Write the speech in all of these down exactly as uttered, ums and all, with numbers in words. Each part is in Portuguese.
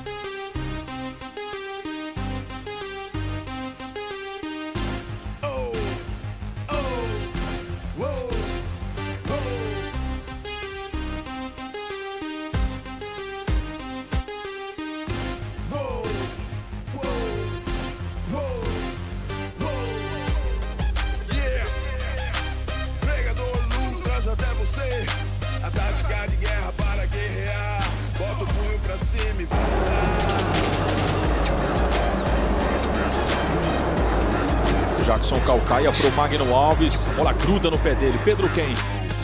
A tática de guerra para guerrear. Bota o punho pra cima e vai lá. Jackson Calcaia pro Magno Alves. Bola gruda no pé dele. Pedro Quem.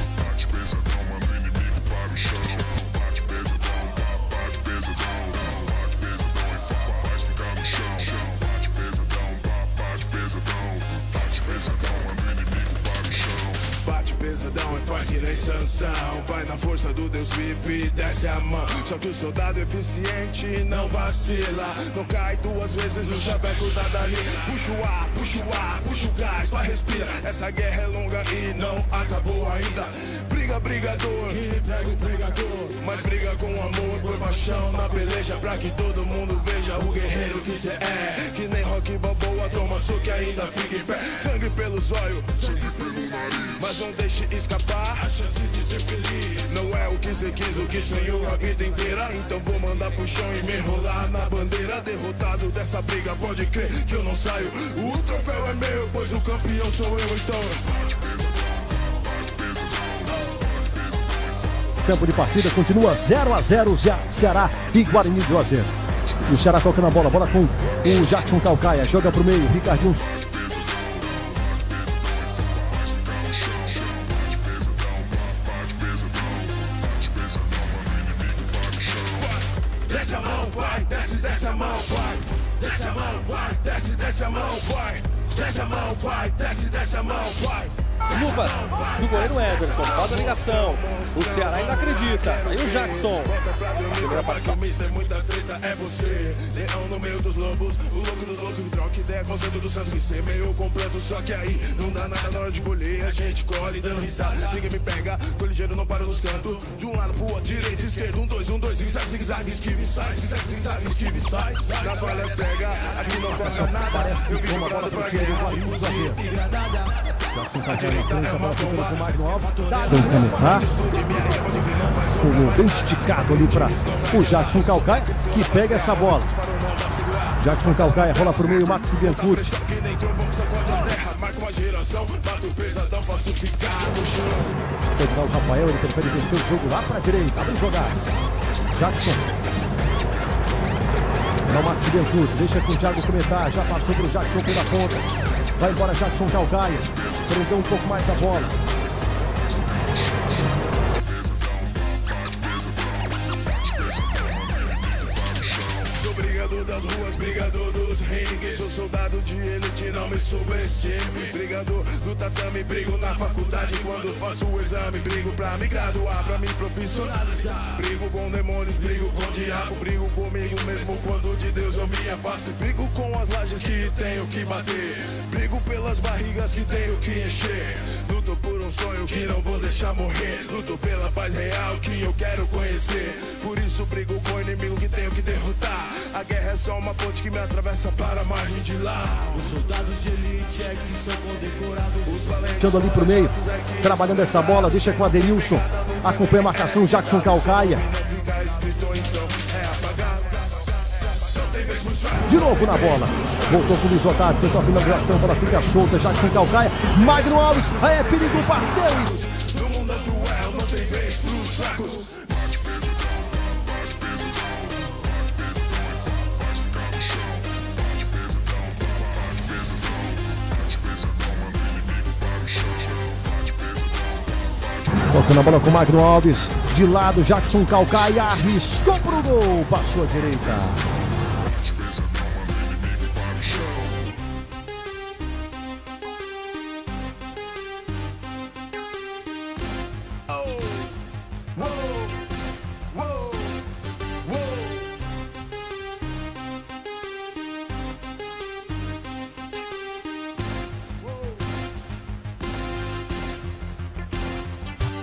Bate pesadão e faz que nem Sansão. Vai na força do Deus vive e desce a mão. Só que o soldado eficiente não vacila. Não cai duas vezes no chaveco da Dali. Puxa o ar, puxa o ar, puxa o gás, vai respira. Essa guerra é longa e não acabou ainda. Briga, brigador, entrega o pregador. Mas briga com amor, por paixão na peleja. Pra que todo mundo veja o guerreiro que cê é. Que nem Rock Balboa, toma soco e ainda fica em pé. Sangue pelos olhos, sangue pelo nariz. Mas não deixe escapar a chance de ser feliz. Não é o que cê quis, o que sonhou a vida inteira. Então vou mandar pro chão e me enrolar na bandeira. Derrotado dessa briga, pode crer que eu não saio. O troféu é meu, pois o campeão sou eu, então. Tempo de partida continua zero a zero, Ceará e Guarani de Juazeiro. E o Ceará toca na bola, bola com o Jackson Calcaia, joga pro meio, Ricardinho. Desce a mão, vai, desce, desce a mão, vai. Desce a mão, vai, desce, desce a mão, vai. Desce a mão, vai, desce, desce a mão, vai. Luvas do goleiro Everson, faz a ligação. O Ceará ainda acredita. Aí o Jackson. Primeira parte. Muita treta é você. Leão no meio dos lobos. O louco dos loucos. Troca ideia com o centro do Santos. Que ser meio completo. Só que aí não dá nada na hora de colher. A gente colhe dando risada. Ninguém me pega. Tô ligeiro, não paro nos cantos. De um lado pro outro, direita, esquerda. Um, dois, um, dois. Zigue-zague, zigue-zague, esquive, sai. Zigue-zague, zigue-zague, esquive, sai. Na falha cega. Aqui não pode nada. Eu vim preparado pra guerra. Jackson Calcaia lança a bola primeiro com o Magno Alves. Tem que penetrar. Ficou bem esticado ali para o Jackson Calcaia, que pega essa bola. Jackson Calcaia rola pro meio, Max Biancucci. Pode dar o Rafael, ele prefere vencer o jogo lá para a direita. Vamos jogar. Jackson. Dá o Max Biancucci, deixa com o Thiago comentar. Já passou pro Jackson pela ponta. Vai embora Jackson Calcaia. Prendeu um pouco mais a bola. Sou brigador das ruas, brigador dos rings. Sou soldado de elite, não me subestime. Brigador do tatame, brigo na faculdade. Quando faço o exame, brigo pra me graduar, pra me profissionalizar. Brigo com demônios, brigo com o diabo. Brigo comigo mesmo quando de Deus eu me afasto. Brigo com as lajes que tenho que bater. Brigo pelas barrigas que tenho que encher. Luto por um sonho que não vou deixar morrer. Luto pela paz real que eu quero conhecer. Por isso brigo com o inimigo que tenho que derrotar. A guerra é só uma ponte que me atravessa para a margem de lá. Os soldados de elite é que são condecorados. Os valentes. Ficando ali pro meio, trabalhando essa bola, deixa com o Aderilson. Acompanha a marcação, Jackson Calcaia. De novo na bola. Voltou com o Luiz Otávio, tentou a finalização, bola fica solta, Jackson Calcaia. Magno Alves, aí é perigo, bateu. No mundo cruel não tem vez pros fracos. Tocando a bola com o Magno Alves. De lado, Jackson Calcaia arriscou pro gol. Passou à direita.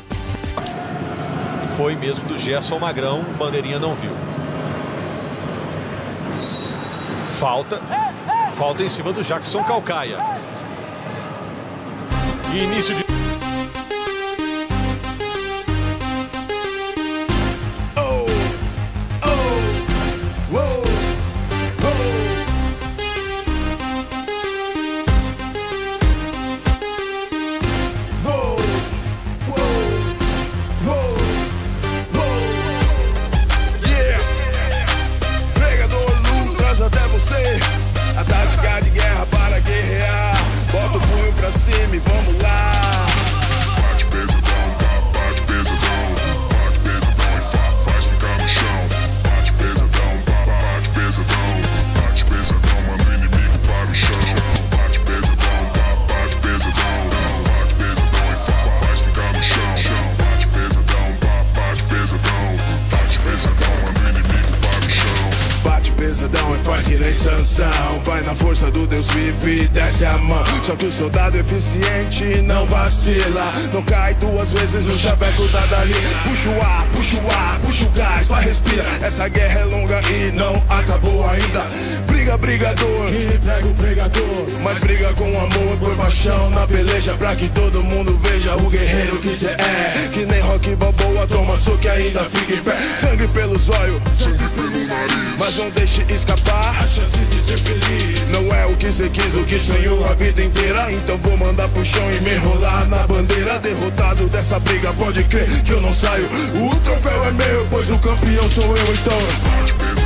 Foi mesmo do Gerson Magrão, bandeirinha não viu. Falta. Falta em cima do Jackson Calcaia. E início de... Oh, oh, whoa, whoa. Whoa, whoa, whoa, whoa. Yeah. Pregador Lu traz até você a tática de guerra para guerrear. Bota o punho pra cima e vamos lá. Bate pesadão, bate pesadão, bate pesadão e fa faz ficar no chão. Bate pesadão, bate pesadão, bate pesadão, manda o inimigo para o chão. Bate pesadão, bate pesadão, bate pesadão e fa faz ficar no chão. Bate pesadão, bate pesadão, bate pesadão, manda o inimigo para o chão. Bate pesadão e faz que nem Sansão. Vai na força do Deus vive e desce a mão. Só que o soldado eficiente não vacila, não cai duas vezes no chaveco da Dali. Puxa o ar, puxa o ar, puxa o gás, vai respira. Essa guerra é longa e não acabou ainda. Briga, brigador, que prega o pregador, mas briga com amor, por paixão na peleja, pra que todo mundo veja o guerreiro que cê é. Que nem Rock Balboa, toma soco que ainda fica em pé. Sangue pelos olhos, sangue pelo nariz, mas não deixe escapar a chance de ser feliz. Não é o que cê quis, o que sonhou a vida inteira. Então vou mandar pro chão e me enrolar na bandeira. Derrotado dessa briga, pode crer que eu não saio. O troféu é meu, pois o campeão sou eu, então.